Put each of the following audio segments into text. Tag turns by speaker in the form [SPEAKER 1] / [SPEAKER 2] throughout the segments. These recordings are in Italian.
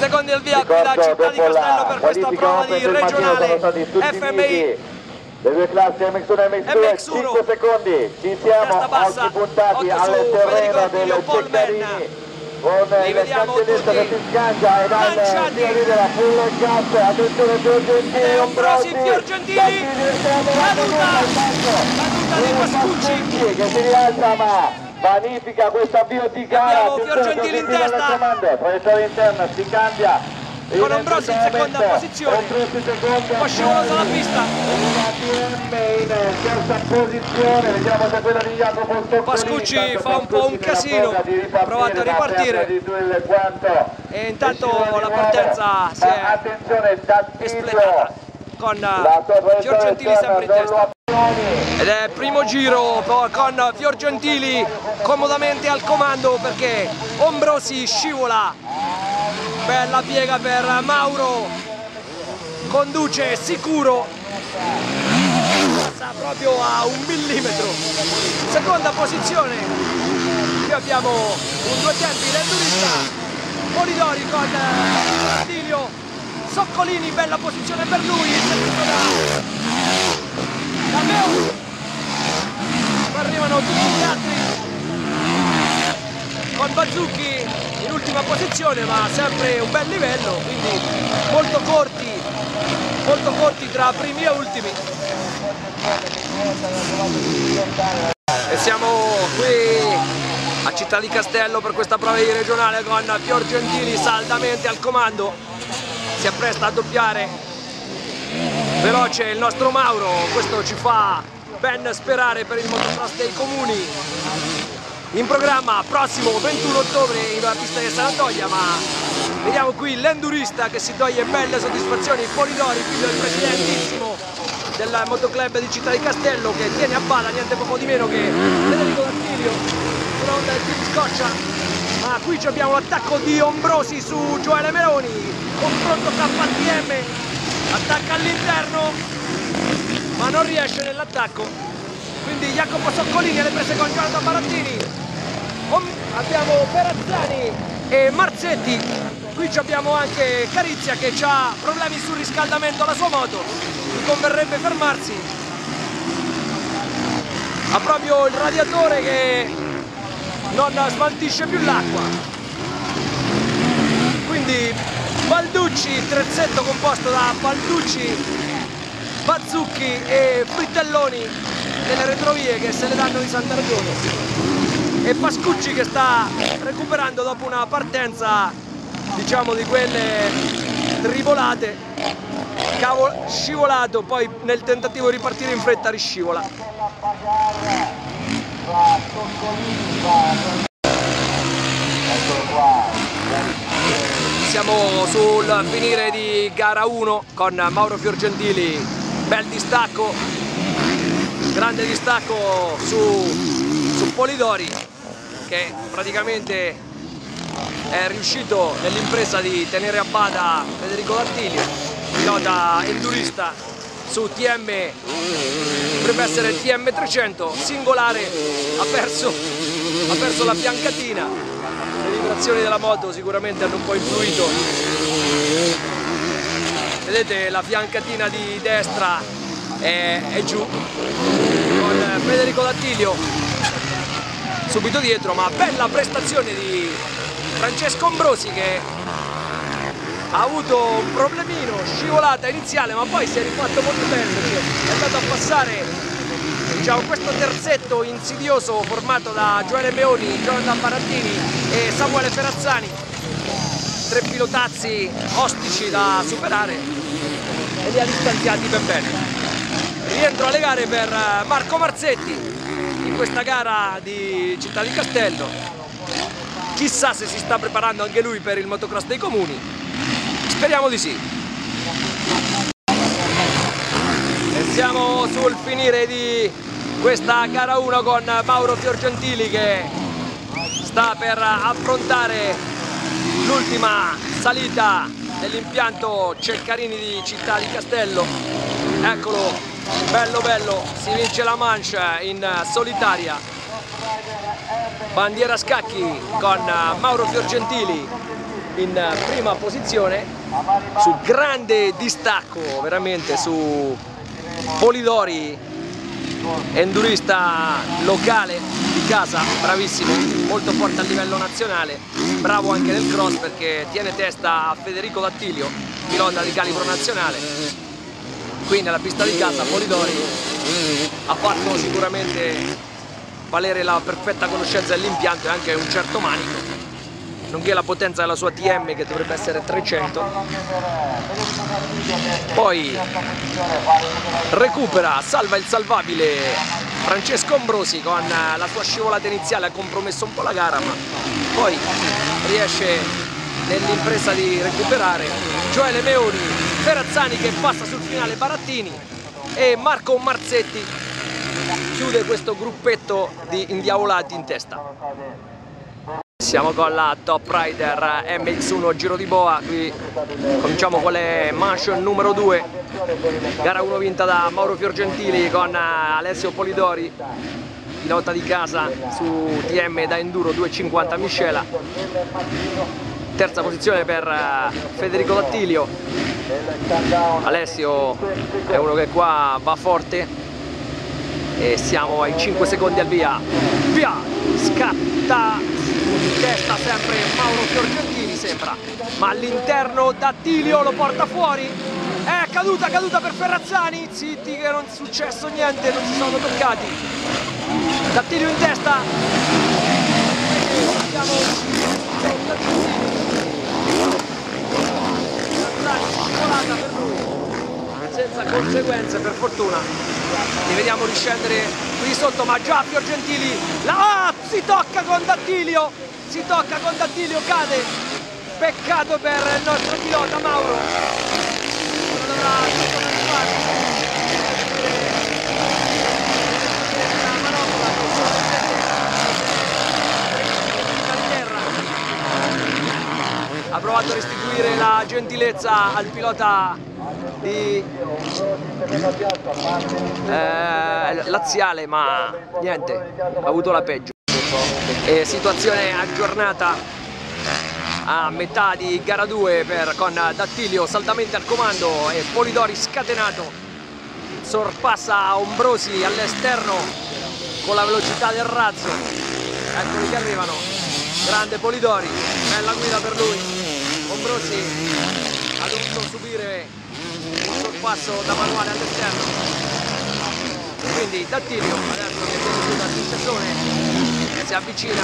[SPEAKER 1] secondi al via qui da Città di Castello per questa prova di regionale FMI.
[SPEAKER 2] Le due classi MX1 e MX2, 5 secondi, ci siamo, occhi puntati al terreno del Ceccarini. Con il cancellista che si sgancia e dal via della full gas, attenzione Fiorgentili,
[SPEAKER 1] Ambrosi, Fiorgentili, caduta di Pascucci
[SPEAKER 2] che si rialza ma vanifica questo avvio di gara.
[SPEAKER 1] Abbiamo Fiorgentili in testa,
[SPEAKER 2] traiettoria interna, si cambia
[SPEAKER 1] con Ambrosi in seconda posizione, poi scivolosa la pista.
[SPEAKER 2] In terza posizione, vediamo se quella di Jacopo Stoccolini.
[SPEAKER 1] Pascucci fa un po' un casino, ha provato a ripartire e intanto la partenza si è espletata con Fiorgentili sempre in testa. Ed è primo giro con Fiorgentili comodamente al comando perché Ambrosi scivola. Bella piega per Mauro, conduce sicuro, passa proprio a 1 millimetro. Seconda posizione, qui abbiamo un due tempi l'endurista, Polidori con Stilio, Soccolini, bella posizione per lui, il seguito da Meo. Arrivano tutti gli altri con Bazzucchi in ultima posizione, ma sempre un bel livello, quindi molto corti tra primi e ultimi. E siamo qui a Città di Castello per questa prova di regionale con Fiorgentili saldamente al comando, si appresta a doppiare veloce il nostro Mauro, questo ci fa ben sperare per il motocross dei comuni. In programma prossimo 21 ottobre in una pista di San Antonio, ma vediamo qui l'endurista che si toglie belle soddisfazioni, Polidori, figlio del presidentissimo del motoclub di Città di Castello, che tiene a bada niente poco di meno che Federico D'Attilio sulla onda del team Scoccia. Ma qui abbiamo l'attacco di Ambrosi su Gioele Meloni, confronto KTM, attacca all'interno ma non riesce nell'attacco, quindi Jacopo Soccolini alle prese con Jonathan Barattini. Abbiamo Perazzani e Marzetti, qui abbiamo anche Carizia che ha problemi sul riscaldamento alla sua moto, gli converrebbe fermarsi, ha proprio il radiatore che non smaltisce più l'acqua. Quindi Balducci, terzetto composto da Balducci, Bazzucchi e Frittelloni nelle retrovie che se le danno di santa ragione, e Pascucci che sta recuperando dopo una partenza diciamo di quelle tribolate, scivolato, poi nel tentativo di ripartire in fretta riscivola. Siamo sul finire di gara 1 con Mauro Fiorgentili, bel distacco, grande distacco su Polidori, che praticamente è riuscito nell'impresa di tenere a bada Federico D'Attilio, pilota endurista su TM, dovrebbe essere TM300, singolare, ha perso la fiancatina, le vibrazioni della moto sicuramente hanno un po' influito, vedete la fiancatina di destra è giù, con Federico D'Attilio subito dietro, ma bella prestazione di Francesco Ambrosi che ha avuto un problemino, scivolata iniziale, ma poi si è rifatto molto bene perché è andato a passare diciamo, questo terzetto insidioso formato da Gioele Meoni, Jonathan Barattini e Samuele Ferrazzani, 3 pilotazzi ostici da superare e li ha distanziati ben bene. Rientro alle gare per Marco Marzetti in questa gara di Città di Castello, chissà se si sta preparando anche lui per il motocross dei comuni, speriamo di sì. E siamo sul finire di questa gara 1 con Mauro Fiorgentili che sta per affrontare l'ultima salita dell'impianto Ceccarini di Città di Castello. Eccolo, bello bello, si vince la manche in solitaria, bandiera a scacchi con Mauro Fiorgentili in prima posizione, su grande distacco veramente su Polidori, endurista locale di casa, bravissimo, molto forte a livello nazionale, bravo anche nel cross perché tiene testa a Federico D'Attilio, pilota di calibro nazionale. Qui nella pista di casa Polidori ha fatto sicuramente valere la perfetta conoscenza dell'impianto e anche un certo manico, nonché la potenza della sua TM che dovrebbe essere 300. Poi recupera, salva il salvabile Francesco Ambrosi con la sua scivolata iniziale, ha compromesso un po' la gara, ma poi riesce nell'impresa di recuperare. Gioele Meoni, Ferrazzani che passa sul finale, Barattini e Marco Marzetti chiude questo gruppetto di indiavolati in testa. Siamo con la Top Rider MX1 Giro di Boa, qui cominciamo con le manche numero 2, gara 1 vinta da Mauro Fiorgentili con Alessio Polidori, pilota di casa su TM da Enduro 250 miscela. Terza posizione per Federico D'Attilio. Alessio è uno che qua va forte e siamo ai 5 secondi al via. Via! Scatta in testa sempre Mauro Fiorgentili sembra, ma all'interno D'Attilio lo porta fuori. È caduta per Ferrazzani, zitti che non è successo niente, non si sono toccati. D'Attilio in testa. Scivolata per lui, senza conseguenze per fortuna. Li vediamo riscendere qui sotto, ma già Fiorgentili si tocca con D'Attilio, cade. Peccato per il nostro pilota Mauro, non avrà tutto per fare. Ha provato a restituire la gentilezza al pilota di laziale, ma niente, ha avuto la peggio. Situazione aggiornata a metà di gara 2 con D'Attilio saldamente al comando e Polidori scatenato, sorpassa Ombrosi all'esterno con la velocità del razzo. Eccoli che arrivano, grande Polidori, bella guida per lui. Ombrosi ha dovuto subire un sorpasso da manuale all'esterno, quindi D'Attilio adesso che viene giù dal difensore si avvicina.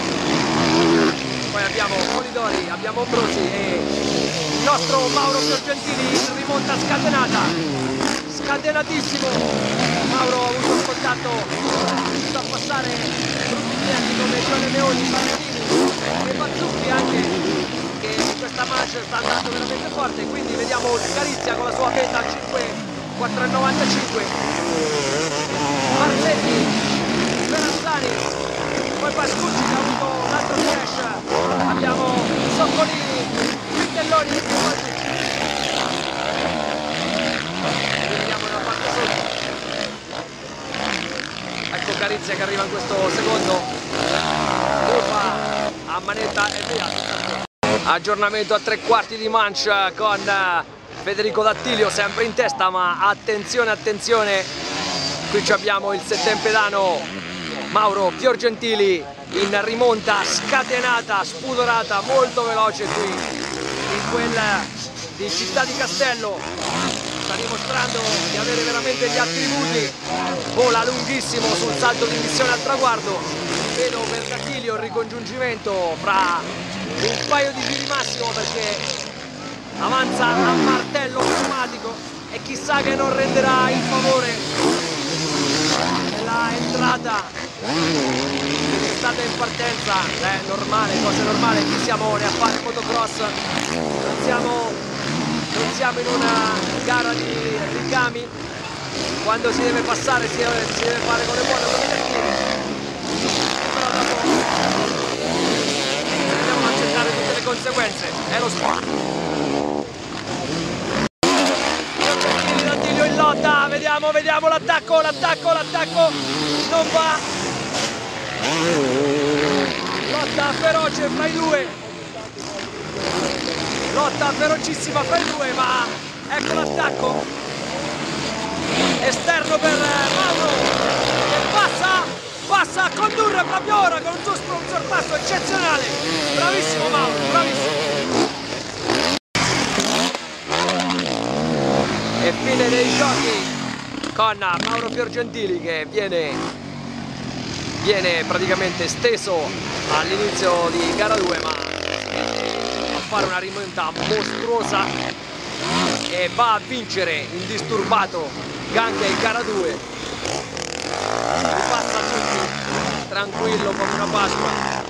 [SPEAKER 1] Poi abbiamo Polidori, abbiamo Ombrosi e il nostro Mauro Fiorgentili in rimonta scatenatissimo. Mauro ha avuto un contatto, sta a passare brutti clienti come Gioele Meoni, Barattini e Mazzucchi anche, che in questa manche sta andando veramente forte. Quindi vediamo Scarizia con la sua beta al 5,495, Marzetti, Ferrazzani, poi Pascucci che ha avuto un altro crash, abbiamo Soccolini, Pittelloni e Mazzucchi. Vediamo nella parte sotto, ecco Carizia che arriva in questo secondo, a manetta e via. Aggiornamento a 3/4 di mancia con Federico D'Attilio sempre in testa, ma attenzione, qui abbiamo il settempedano Mauro Fiorgentili in rimonta scatenata, spudorata, molto veloce qui in quella di Città di Castello. Sta dimostrando di avere veramente gli attributi, vola lunghissimo sul salto di missione al traguardo. Vedo per D'Attilio il ricongiungimento fra un paio di giri massimo perché avanza a martello pneumatico e chissà che non renderà il favore della entrata che è stata in partenza. È normale, cose normali, qui siamo a fare motocross, non siamo in una gara di ricami, quando si deve passare si deve fare con le buone combinazioni. Tutte le conseguenze, è lo sport. D'Attilio in lotta, vediamo l'attacco, non va. Lotta feroce fra i due. lotta ferocissima fra i due, ma ecco l'attacco esterno per Mauro, che passa a condurre proprio ora con un sorpasso eccezionale. Bravissimo Mauro, bravissimo. E fine dei giochi con Mauro Piergentili che viene praticamente steso all'inizio di gara 2, ma a fare una rimonta mostruosa e va a vincere indisturbato anche in gara 2. Ripassa tutti tranquillo come una Pasqua.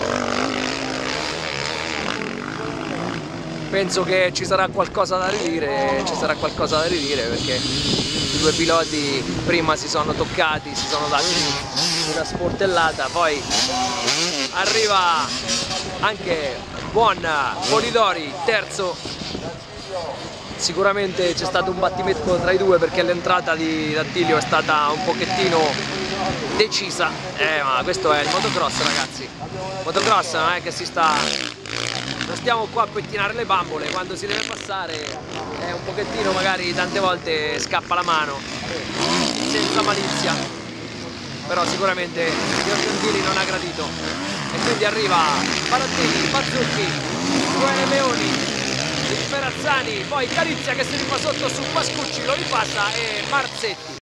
[SPEAKER 1] Penso che ci sarà qualcosa da ridire, perché i due piloti prima si sono toccati, si sono dati una sportellata, poi arriva anche buon Polidori, terzo. Sicuramente c'è stato un battimento tra i due perché l'entrata di Attilio è stata un pochettino decisa, ma questo è il motocross, ragazzi. Motocross non è che non stiamo qua a pettinare le bambole, quando si deve passare è un pochettino, magari tante volte scappa la mano, senza malizia, però sicuramente Piergentili non ha gradito e quindi arriva Barattini, Bazzucchi, Guene Meoni, Sperazzani, poi Carizia che si rifà sotto su Pascucci, lo ripassa e Marzetti.